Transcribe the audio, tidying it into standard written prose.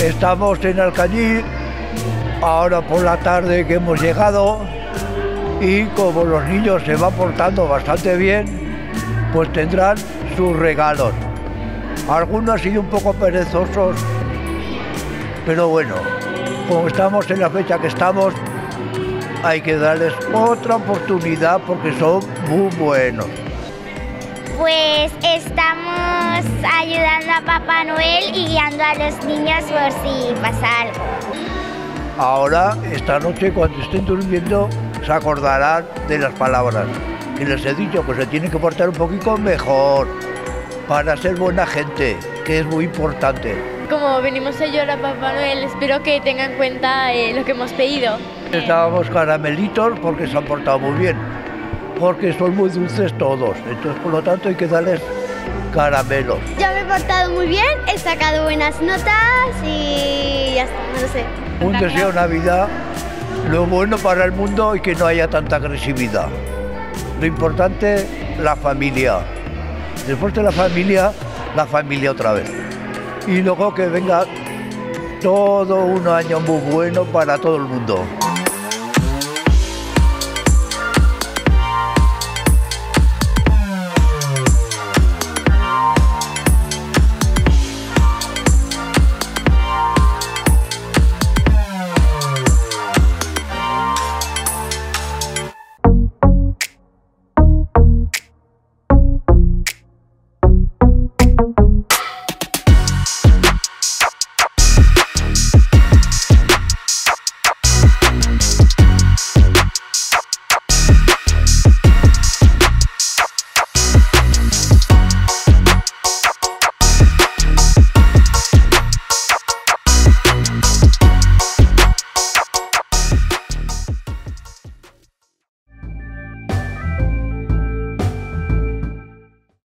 Estamos en Alcañiz, ahora por la tarde que hemos llegado, y como los niños se van portando bastante bien, pues tendrán sus regalos. Algunos han sido un poco perezosos, pero bueno, como estamos en la fecha que estamos, hay que darles otra oportunidad porque son muy buenos. Pues estamos ayudando a Papá Noel y guiando a los niños por si pasa algo. Ahora, esta noche, cuando estén durmiendo, se acordarán de las palabras que les he dicho, que se tienen que portar un poquito mejor para ser buena gente, que es muy importante. Como venimos a ayudar a Papá Noel, espero que tengan en cuenta lo que hemos pedido. Estábamos caramelitos porque se han portado muy bien, porque son muy dulces todos, entonces por lo tanto hay que darles caramelos. Yo me he portado muy bien, he sacado buenas notas y ya está, no lo sé. Un deseo de Navidad, lo bueno para el mundo y que no haya tanta agresividad. Lo importante, la familia. Después de la familia otra vez. Y luego que venga todo un año muy bueno para todo el mundo.